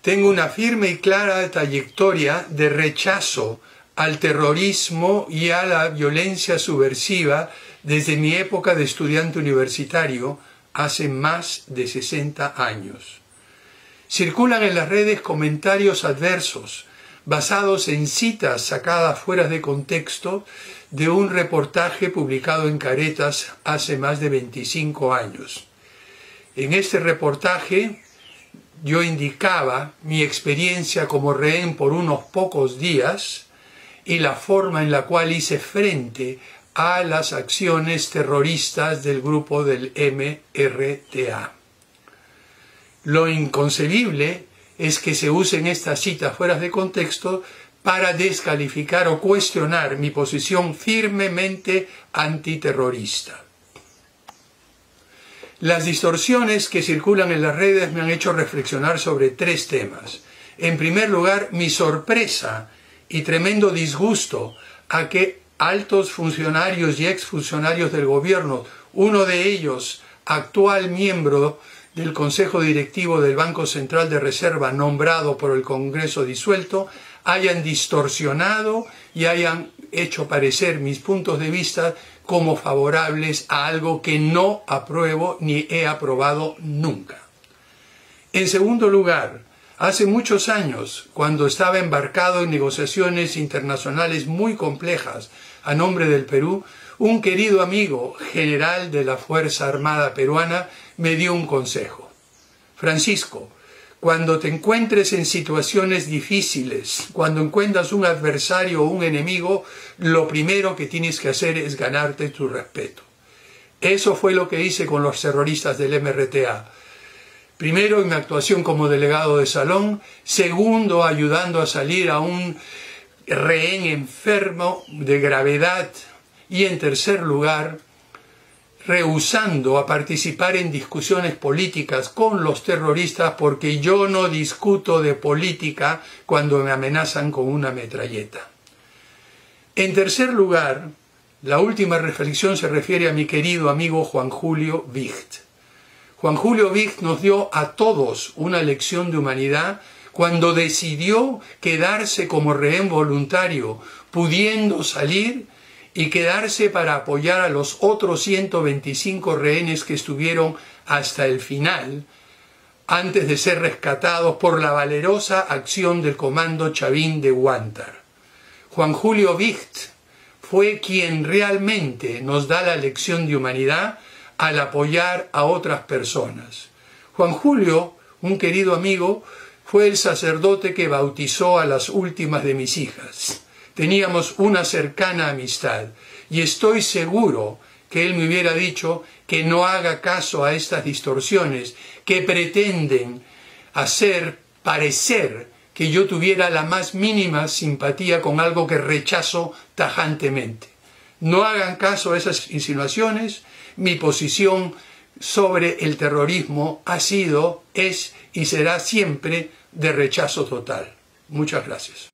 Tengo una firme y clara trayectoria de rechazo al terrorismo y a la violencia subversiva desde mi época de estudiante universitario hace más de 60 años. Circulan en las redes comentarios adversos basados en citas sacadas fuera de contexto de un reportaje publicado en Caretas hace más de 25 años. En este reportaje yo indicaba mi experiencia como rehén por unos pocos días y la forma en la cual hice frente a las acciones terroristas del grupo del MRTA. Lo inconcebible es que se usen estas citas fuera de contexto para descalificar o cuestionar mi posición firmemente antiterrorista. Las distorsiones que circulan en las redes me han hecho reflexionar sobre tres temas. En primer lugar, mi sorpresa y tremendo disgusto a que altos funcionarios y exfuncionarios del gobierno, uno de ellos actual miembro del Consejo Directivo del Banco Central de Reserva nombrado por el Congreso disuelto, hayan distorsionado y hayan hecho parecer mis puntos de vista como favorables a algo que no apruebo ni he aprobado nunca. En segundo lugar, hace muchos años, cuando estaba embarcado en negociaciones internacionales muy complejas a nombre del Perú, un querido amigo, general de la Fuerza Armada Peruana, me dio un consejo. Francisco, cuando te encuentres en situaciones difíciles, cuando encuentras un adversario o un enemigo, lo primero que tienes que hacer es ganarte tu respeto. Eso fue lo que hice con los terroristas del MRTA. Primero, en mi actuación como delegado de salón. Segundo, ayudando a salir a un rehén enfermo de gravedad. Y en tercer lugar, rehusando a participar en discusiones políticas con los terroristas porque yo no discuto de política cuando me amenazan con una metralleta. En tercer lugar, la última reflexión se refiere a mi querido amigo Juan Julio Wicht. Juan Julio Wicht nos dio a todos una lección de humanidad cuando decidió quedarse como rehén voluntario, pudiendo salir y quedarse para apoyar a los otros 125 rehenes que estuvieron hasta el final, antes de ser rescatados por la valerosa acción del Comando Chavín de Huántar. Juan Julio Wicht fue quien realmente nos da la lección de humanidad al apoyar a otras personas. Juan Julio, un querido amigo, fue el sacerdote que bautizó a las últimas de mis hijas. Teníamos una cercana amistad y estoy seguro que él me hubiera dicho que no haga caso a estas distorsiones que pretenden hacer parecer que yo tuviera la más mínima simpatía con algo que rechazo tajantemente. No hagan caso a esas insinuaciones. Mi posición sobre el terrorismo ha sido, es y será siempre de rechazo total. Muchas gracias.